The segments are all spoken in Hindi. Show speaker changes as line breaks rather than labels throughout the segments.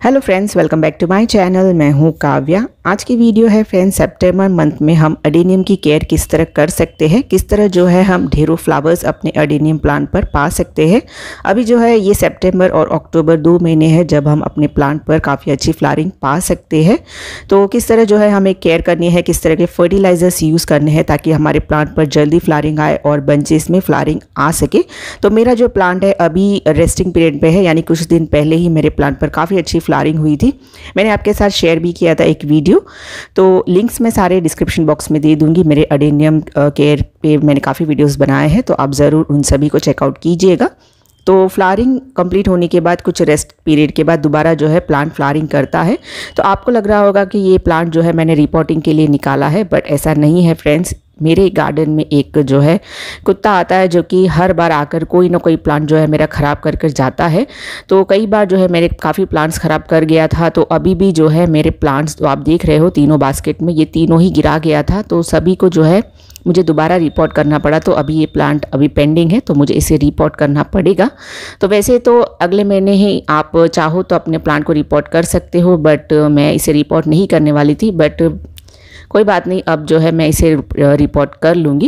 Hello friends, welcome back to my channel. मैं हूं काव्या। आज की वीडियो है फ्रेंड्स, सितंबर मंथ में हम अडेनियम की केयर किस तरह कर सकते हैं, किस तरह जो है हम ढेरों फ्लावर्स अपने अडेनियम प्लांट पर पा सकते हैं। अभी जो है ये सितंबर और अक्टूबर 2 महीने हैं जब हम अपने प्लांट पर काफ़ी अच्छी फ्लावरिंग पा सकते हैं। तो किस तरह जो है हमें केयर करनी है, किस तरह के फर्टिलाइजर्स यूज़ करने हैं ताकि हमारे प्लांट पर जल्दी फ्लावरिंग आए और बंचेस में फ्लावरिंग आ सके। तो मेरा जो प्लांट है अभी रेस्टिंग पीरियड पे है, यानी कुछ दिन पहले ही मेरे प्लांट पर काफ़ी अच्छी फ्लावरिंग हुई थी। मैंने आपके साथ शेयर भी किया था एक वीडियो, तो लिंक्स मैं सारे डिस्क्रिप्शन बॉक्स में दे दूंगी। मेरे अडेनियम केयर पे मैंने काफ़ी वीडियोस बनाए हैं, तो आप ज़रूर उन सभी को चेकआउट कीजिएगा। तो फ्लावरिंग कंप्लीट होने के बाद कुछ रेस्ट पीरियड के बाद दोबारा जो है प्लांट फ्लावरिंग करता है। तो आपको लग रहा होगा कि ये प्लांट जो है मैंने रिपोर्टिंग के लिए निकाला है, बट ऐसा नहीं है फ्रेंड्स। मेरे गार्डन में एक जो है कुत्ता आता है जो कि हर बार आकर कोई ना कोई प्लांट जो है मेरा ख़राब कर कर जाता है। तो कई बार जो है मेरे काफ़ी प्लांट्स ख़राब कर गया था। तो अभी भी जो है मेरे प्लांट्स तो आप देख रहे हो तीनों बास्केट में ये तीनों ही गिरा गया था। तो सभी को जो है मुझे दोबारा रिपोर्ट करना पड़ा। तो अभी ये प्लांट अभी पेंडिंग है, तो मुझे इसे रिपोर्ट करना पड़ेगा। तो वैसे तो अगले महीने ही आप चाहो तो अपने प्लांट को रिपोर्ट कर सकते हो, बट मैं इसे रिपोर्ट नहीं करने वाली थी। बट कोई बात नहीं, अब जो है मैं इसे रिपोर्ट कर लूँगी।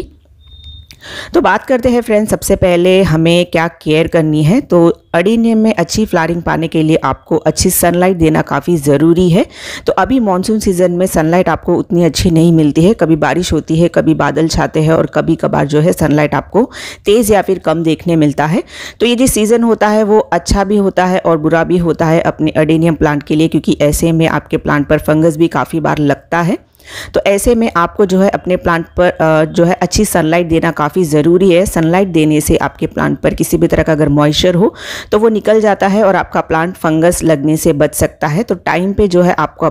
तो बात करते हैं फ्रेंड्स, सबसे पहले हमें क्या केयर करनी है। तो अडेनियम में अच्छी फ्लावरिंग पाने के लिए आपको अच्छी सनलाइट देना काफ़ी ज़रूरी है। तो अभी मॉनसून सीज़न में सनलाइट आपको उतनी अच्छी नहीं मिलती है। कभी बारिश होती है, कभी बादल छाते हैं और कभी कभार जो है सनलाइट आपको तेज़ या फिर कम देखने मिलता है। तो ये जो सीज़न होता है वो अच्छा भी होता है और बुरा भी होता है अपने अडेनियम प्लांट के लिए, क्योंकि ऐसे में आपके प्लांट पर फंगस भी काफ़ी बार लगता है। तो ऐसे में आपको जो है अपने प्लांट पर जो है अच्छी सनलाइट देना काफ़ी ज़रूरी है। सनलाइट देने से आपके प्लांट पर किसी भी तरह का अगर मॉइस्चर हो तो वो निकल जाता है और आपका प्लांट फंगस लगने से बच सकता है। तो टाइम पे जो है आपको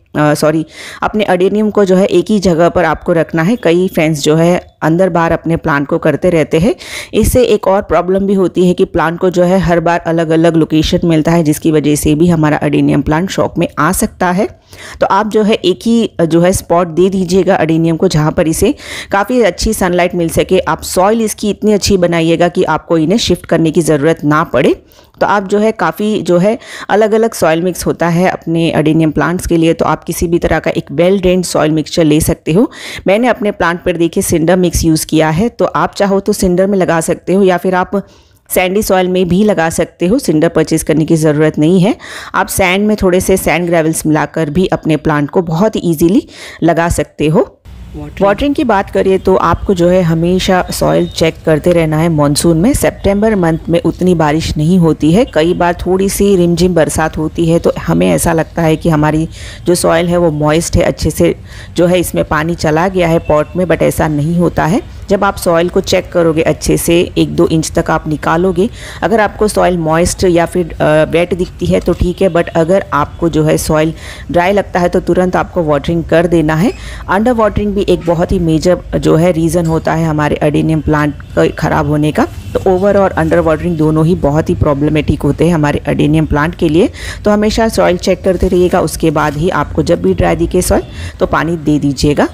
अपने अडेनियम को जो है एक ही जगह पर आपको रखना है। कई फ्रेंड्स जो है अंदर बाहर अपने प्लांट को करते रहते हैं। इससे एक और प्रॉब्लम भी होती है कि प्लांट को जो है हर बार अलग अलग लोकेशन मिलता है, जिसकी वजह से भी हमारा अडेनियम प्लांट शॉक में आ सकता है। तो आप जो है एक ही जो है स्पॉट दे दीजिएगा अडेनियम को, जहाँ पर इसे काफ़ी अच्छी सनलाइट मिल सके। आप सॉइल इसकी इतनी अच्छी बनाइएगा कि आपको इन्हें शिफ्ट करने की ज़रूरत ना पड़े। तो आप जो है काफ़ी जो है अलग अलग सॉइल मिक्स होता है अपने अडेनियम प्लांट्स के लिए। तो आप किसी भी तरह का एक वेल ड्रेन्ड सॉइल मिक्सचर ले सकते हो। मैंने अपने प्लांट पर देखिए सिंडर मिक्स यूज़ किया है, तो आप चाहो तो सिंडर में लगा सकते हो या फिर आप सैंडी सॉइल में भी लगा सकते हो। सिंडर परचेज करने की ज़रूरत नहीं है। आप सैंड में थोड़े से सैंड ग्रेवल्स मिलाकर भी अपने प्लांट को बहुत ही ईजीली लगा सकते हो। वाटरिंग की बात करिए तो आपको जो है हमेशा सॉइल चेक करते रहना है। मॉनसून में सितंबर मंथ में उतनी बारिश नहीं होती है, कई बार थोड़ी सी रिमझिम बरसात होती है। तो हमें ऐसा लगता है कि हमारी जो सॉइल है वो मॉइस्ट है, अच्छे से जो है इसमें पानी चला गया है पॉट में, बट ऐसा नहीं होता है। जब आप सॉइल को चेक करोगे अच्छे से 1-2 इंच तक आप निकालोगे, अगर आपको सॉइल मॉइस्ट या फिर वेट दिखती है तो ठीक है, बट अगर आपको जो है सॉइल ड्राई लगता है तो तुरंत आपको वाटरिंग कर देना है। अंडर वाटरिंग भी एक बहुत ही मेजर जो है रीज़न होता है हमारे अडेनियम प्लांट ख़राब होने का। तो ओवर और अंडर वाटरिंग दोनों ही बहुत ही प्रॉब्लमेटिक होते हैं हमारे अडेनियम प्लांट के लिए। तो हमेशा सॉइल चेक करते रहिएगा, उसके बाद ही आपको जब भी ड्राई दिखे सॉइल तो पानी दे दीजिएगा।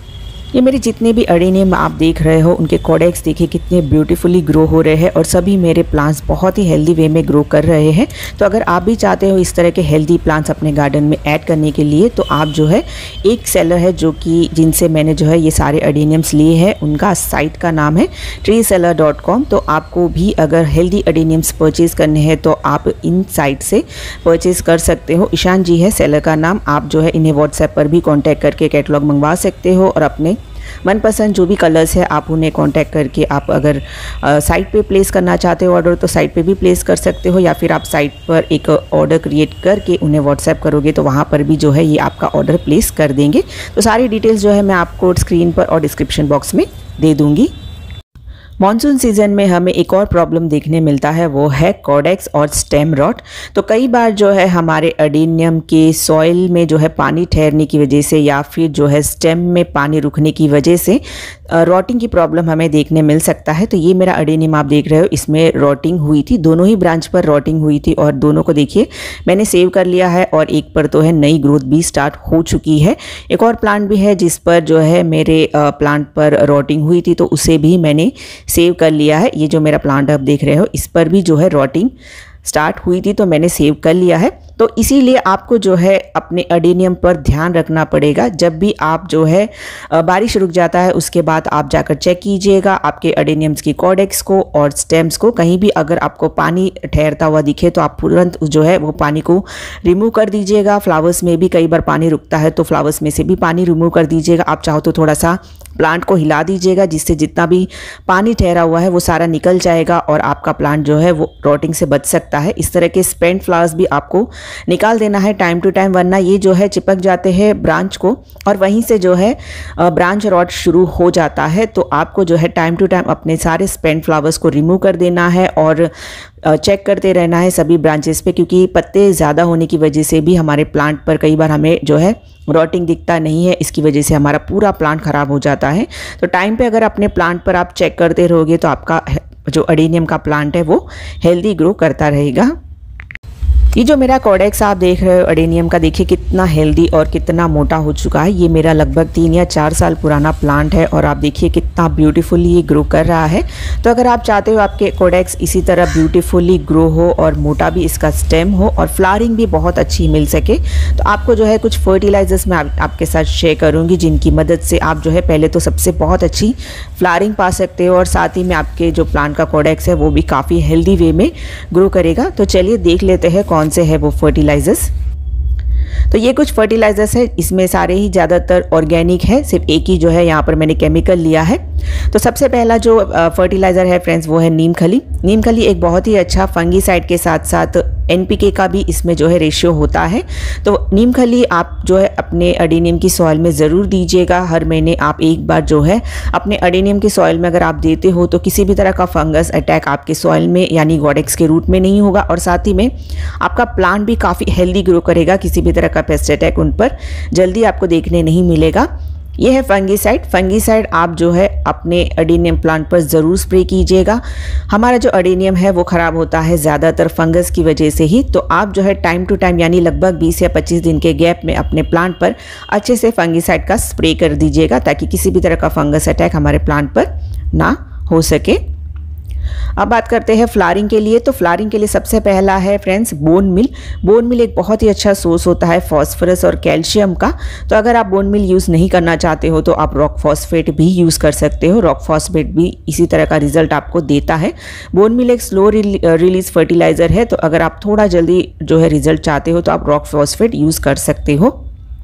ये मेरे जितने भी अडेनियम आप देख रहे हो उनके कॉडेक्स देखिए कितने ब्यूटीफुली ग्रो हो रहे हैं और सभी मेरे प्लांट्स बहुत ही हेल्दी वे में ग्रो कर रहे हैं। तो अगर आप भी चाहते हो इस तरह के हेल्दी प्लांट्स अपने गार्डन में ऐड करने के लिए, तो आप जो है एक सेलर है जो कि जिनसे मैंने जो है ये सारे अडेनियम्स लिए हैं, उनका साइट का नाम है treeseller.com। तो आपको भी अगर हेल्दी अडेनियम्स परचेज़ करने हैं तो आप इन साइट से परचेज़ कर सकते हो। ईशान जी है सेलर का नाम। आप जो है इन्हें व्हाट्सएप पर भी कॉन्टैक्ट करके कैटलॉग मंगवा सकते हो और अपने मनपसंद जो भी कलर्स है आप उन्हें कांटेक्ट करके आप अगर साइट पे प्लेस करना चाहते हो ऑर्डर तो साइट पे भी प्लेस कर सकते हो, या फिर आप साइट पर एक ऑर्डर क्रिएट करके उन्हें व्हाट्सएप करोगे तो वहाँ पर भी जो है ये आपका ऑर्डर प्लेस कर देंगे। तो सारी डिटेल्स जो है मैं आपको स्क्रीन पर और डिस्क्रिप्शन बॉक्स में दे दूँगी। मॉनसून सीज़न में हमें एक और प्रॉब्लम देखने मिलता है, वो है कॉडेक्स और स्टेम रॉट। तो कई बार जो है हमारे अडेनियम के सॉइल में जो है पानी ठहरने की वजह से या फिर जो है स्टेम में पानी रुकने की वजह से रॉटिंग की प्रॉब्लम हमें देखने मिल सकता है। तो ये मेरा अडेनियम आप देख रहे हो, इसमें रॉटिंग हुई थी, दोनों ही ब्रांच पर रॉटिंग हुई थी और दोनों को देखिए मैंने सेव कर लिया है और एक पर तो है नई ग्रोथ भी स्टार्ट हो चुकी है। एक और प्लांट भी है जिस पर जो है मेरे प्लांट पर रॉटिंग हुई थी, तो उसे भी मैंने सेव कर लिया है। ये जो मेरा प्लांट आप देख रहे हो इस पर भी जो है रॉटिंग स्टार्ट हुई थी तो मैंने सेव कर लिया है। तो इसीलिए आपको जो है अपने अडेनियम पर ध्यान रखना पड़ेगा। जब भी आप जो है बारिश रुक जाता है उसके बाद आप जाकर चेक कीजिएगा आपके अडेनियम्स की कॉर्डेक्स को और स्टेम्स को। कहीं भी अगर आपको पानी ठहरता हुआ दिखे तो आप तुरंत जो है वो पानी को रिमूव कर दीजिएगा। फ्लावर्स में भी कई बार पानी रुकता है तो फ्लावर्स में से भी पानी रिमूव कर दीजिएगा। आप चाहो तो थोड़ा सा प्लांट को हिला दीजिएगा, जिससे जितना भी पानी ठहरा हुआ है वो सारा निकल जाएगा और आपका प्लांट जो है वो रॉटिंग से बच सकता है। इस तरह के स्पेंट फ्लावर्स भी आपको निकाल देना है टाइम टू टाइम, वरना ये जो है चिपक जाते हैं ब्रांच को और वहीं से जो है ब्रांच रॉट शुरू हो जाता है। तो आपको जो है टाइम टू टाइम अपने सारे स्पेंट फ्लावर्स को रिमूव कर देना है और चेक करते रहना है सभी ब्रांचेस पे, क्योंकि पत्ते ज़्यादा होने की वजह से भी हमारे प्लांट पर कई बार हमें जो है रॉटिंग दिखता नहीं है। इसकी वजह से हमारा पूरा प्लांट ख़राब हो जाता है। तो टाइम पे अगर अपने प्लांट पर आप चेक करते रहोगे तो आपका जो अडेनियम का प्लांट है वो हेल्दी ग्रो करता रहेगा। ये जो मेरा कॉर्डेक्स आप देख रहे हो अडेनियम का, देखिए कितना हेल्दी और कितना मोटा हो चुका है। ये मेरा लगभग 3 या 4 साल पुराना प्लांट है और आप देखिए कितना ब्यूटीफुली ये ग्रो कर रहा है। तो अगर आप चाहते हो आपके कॉर्डेक्स इसी तरह ब्यूटीफुली ग्रो हो और मोटा भी इसका स्टेम हो और फ्लावरिंग भी बहुत अच्छी मिल सके, तो आपको जो है कुछ फर्टिलाइजर्स मैं आपके साथ शेयर करूँगी, जिनकी मदद से आप जो है पहले तो सबसे बहुत अच्छी फ्लावरिंग पा सकते हो और साथ ही में आपके जो प्लांट का कॉर्डेक्स है वो भी काफ़ी हेल्दी वे में ग्रो करेगा। तो चलिए देख लेते हैं कौन से है वो फर्टिलाइजर्स। तो ये कुछ फर्टिलाइजर्स है, इसमें सारे ही ज़्यादातर ऑर्गेनिक है, सिर्फ एक ही जो है यहाँ पर मैंने केमिकल लिया है। तो सबसे पहला जो फर्टिलाइज़र है फ्रेंड्स वो है नीम खली। नीम खली एक बहुत ही अच्छा फंगीसाइड के साथ साथ NPK का भी इसमें जो है रेशियो होता है। तो नीम खली आप जो है अपने अडेनियम की सॉइल में ज़रूर दीजिएगा। हर महीने आप एक बार जो है अपने अडेनियम की सॉइल में अगर आप देते हो तो किसी भी तरह का फंगस अटैक आपके सॉइल में यानी कॉर्डेक्स के रूट में नहीं होगा और साथ ही में आपका प्लांट भी काफ़ी हेल्दी ग्रो करेगा। किसी भी तरह का पेस्ट अटैक उन पर जल्दी आपको देखने नहीं मिलेगा। ये है फंगीसाइड। फंगीसाइड आप जो है अपने अडेनियम प्लांट पर ज़रूर स्प्रे कीजिएगा। हमारा जो अडेनियम है वो ख़राब होता है ज़्यादातर फंगस की वजह से ही। तो आप जो है टाइम टू टाइम यानी लगभग 20 या 25 दिन के गैप में अपने प्लांट पर अच्छे से फंगीसाइड का स्प्रे कर दीजिएगा, ताकि किसी भी तरह का फंगस अटैक हमारे प्लांट पर ना हो सके। अब बात करते हैं फ्लावरिंग के लिए। तो फ्लावरिंग के लिए सबसे पहला है friends bone meal. Bone meal एक बहुत ही अच्छा सोर्स होता है फॉस्फोरस और कैल्शियम का। तो अगर आप बोन मिल यूज़ नहीं करना चाहते हो तो आप रॉक फॉस्फेट भी यूज़ कर सकते हो। रॉक फॉस्फेट भी इसी तरह का रिजल्ट आपको देता है। बोन मिल एक स्लो रिलीज फर्टिलाइज़र है, तो अगर आप थोड़ा जल्दी जो है रिजल्ट चाहते हो तो आप रॉक फॉस्फेट यूज़ कर सकते हो।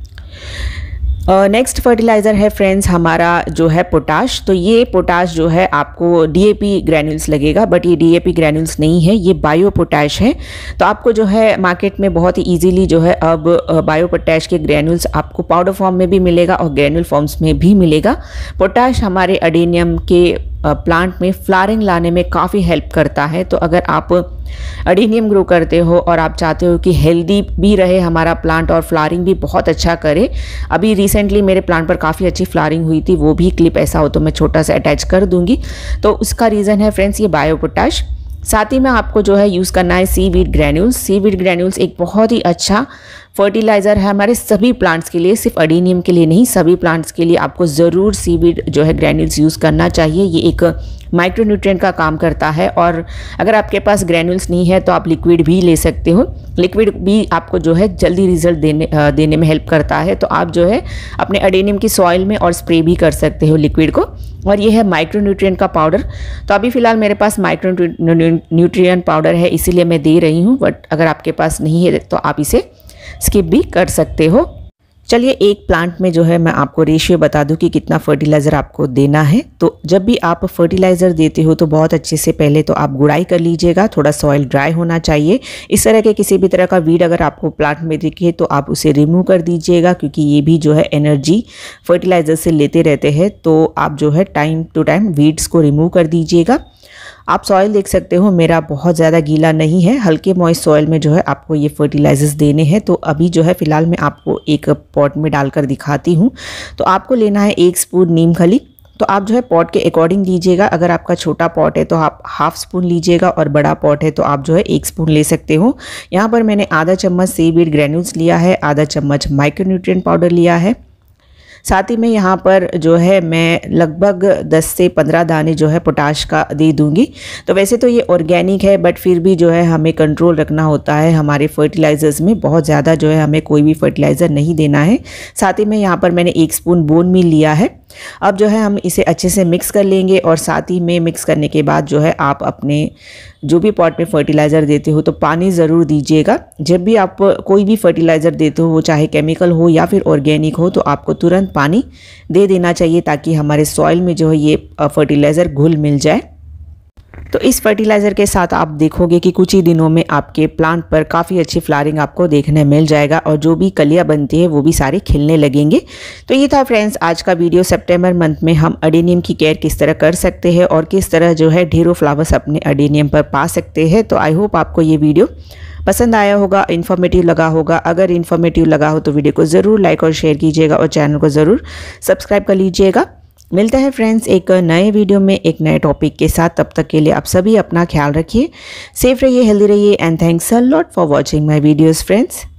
नेक्स्ट फर्टिलाइज़र है फ्रेंड्स हमारा जो है पोटाश। तो ये पोटाश जो है आपको DAP ग्रैन्यूल्स लगेगा, बट ये DAP ग्रैन्यूल्स नहीं है, ये बायो पोटाश है। तो आपको जो है मार्केट में बहुत ही इजीली जो है अब बायो पोटाश के ग्रैन्यूल्स आपको पाउडर फॉर्म में भी मिलेगा और ग्रैन्यूल फॉर्म्स में भी मिलेगा। पोटाश हमारे अडेनियम के प्लांट में फ्लावरिंग लाने में काफ़ी हेल्प करता है। तो अगर आप अडेनियम ग्रो करते हो और आप चाहते हो कि हेल्दी भी रहे हमारा प्लांट और फ्लावरिंग भी बहुत अच्छा करे, अभी रिसेंटली मेरे प्लांट पर काफ़ी अच्छी फ्लावरिंग हुई थी, वो भी क्लिप ऐसा हो तो मैं छोटा सा अटैच कर दूंगी। तो उसका रीज़न है फ्रेंड्स ये बायो पोटाश। साथ ही में आपको जो है यूज़ करना है सीवीड ग्रैन्यूल्स। सीवीड ग्रैन्यूल्स एक बहुत ही अच्छा फर्टिलाइज़र है हमारे सभी प्लांट्स के लिए, सिर्फ अडेनियम के लिए नहीं, सभी प्लांट्स के लिए आपको ज़रूर सीवीड जो है ग्रैन्यूल्स यूज़ करना चाहिए। ये एक माइक्रोन्यूट्रिएंट का काम करता है और अगर आपके पास ग्रैन्यूल्स नहीं है तो आप लिक्विड भी ले सकते हो। लिक्विड भी आपको जो है जल्दी रिजल्ट देने में हेल्प करता है। तो आप जो है अपने अडेनियम की सॉइल में और स्प्रे भी कर सकते हो लिक्विड को। और ये है माइक्रोन्यूट्रिएंट का पाउडर। तो अभी फ़िलहाल मेरे पास माइक्रोन्यूट्रिएंट पाउडर है, इसीलिए मैं दे रही हूँ, बट अगर आपके पास नहीं है तो आप इसे स्किप भी कर सकते हो। चलिए एक प्लांट में जो है मैं आपको रेशियो बता दूं कि कितना फर्टिलाइज़र आपको देना है। तो जब भी आप फर्टिलाइज़र देते हो तो बहुत अच्छे से पहले तो आप गुड़ाई कर लीजिएगा, थोड़ा सॉइल ड्राई होना चाहिए। इस तरह के किसी भी तरह का वीड अगर आपको प्लांट में दिखे तो आप उसे रिमूव कर दीजिएगा, क्योंकि ये भी जो है एनर्जी फर्टिलाइज़र से लेते रहते हैं। तो आप जो है टाइम टू टाइम वीड्स को रिमूव कर दीजिएगा। आप सॉइल देख सकते हो मेरा बहुत ज़्यादा गीला नहीं है, हल्के मॉइस्ट सॉइल में जो है आपको ये फर्टिलाइजर्स देने हैं। तो अभी जो है फ़िलहाल मैं आपको एक पॉट में डालकर दिखाती हूँ। तो आपको लेना है 1 स्पून नीम खली। तो आप जो है पॉट के अकॉर्डिंग लीजिएगा। अगर आपका छोटा पॉट है तो आप ½ स्पून लीजिएगा और बड़ा पॉट है तो आप जो है 1 स्पून ले सकते हो। यहाँ पर मैंने आधा चम्मच सीवीड ग्रैन्यूल्स लिया है, आधा चम्मच माइक्रोन्यूट्रिएंट पाउडर लिया है, साथ ही में यहाँ पर जो है मैं लगभग 10 से 15 दाने जो है पोटाश का दे दूँगी। तो वैसे तो ये ऑर्गेनिक है, बट फिर भी जो है हमें कंट्रोल रखना होता है हमारे फर्टिलाइज़र्स में। बहुत ज़्यादा जो है हमें कोई भी फर्टिलाइज़र नहीं देना है। साथ ही में यहाँ पर मैंने 1 स्पून बोन मील लिया है। अब जो है हम इसे अच्छे से मिक्स कर लेंगे, और साथ ही में मिक्स करने के बाद जो है आप अपने जो भी पॉट में फर्टिलाइज़र देते हो तो पानी ज़रूर दीजिएगा। जब भी आप कोई भी फर्टिलाइज़र देते हो, चाहे केमिकल हो या फिर ऑर्गेनिक हो, तो आपको तुरंत पानी दे देना चाहिए ताकि हमारे सॉइल में जो है ये फर्टिलाइज़र घुल मिल जाए। तो इस फर्टिलाइज़र के साथ आप देखोगे कि कुछ ही दिनों में आपके प्लांट पर काफ़ी अच्छी फ्लावरिंग आपको देखने मिल जाएगा, और जो भी कलियां बनती है वो भी सारे खिलने लगेंगे। तो ये था फ्रेंड्स आज का वीडियो। सितंबर मंथ में हम अडेनियम की केयर किस तरह कर सकते हैं और किस तरह जो है ढेरों फ्लावर्स अपने अडेनियम पर पा सकते हैं। तो आई होप आपको ये वीडियो पसंद आया होगा, इन्फॉर्मेटिव लगा होगा। अगर इन्फॉर्मेटिव लगा हो तो वीडियो को ज़रूर लाइक और शेयर कीजिएगा, और चैनल को ज़रूर सब्सक्राइब कर लीजिएगा। मिलते हैं फ्रेंड्स एक नए वीडियो में एक नए टॉपिक के साथ। तब तक के लिए आप सभी अपना ख्याल रखिए, सेफ रहिए, हेल्दी रहिए, and thanks a lot for watching my videos friends.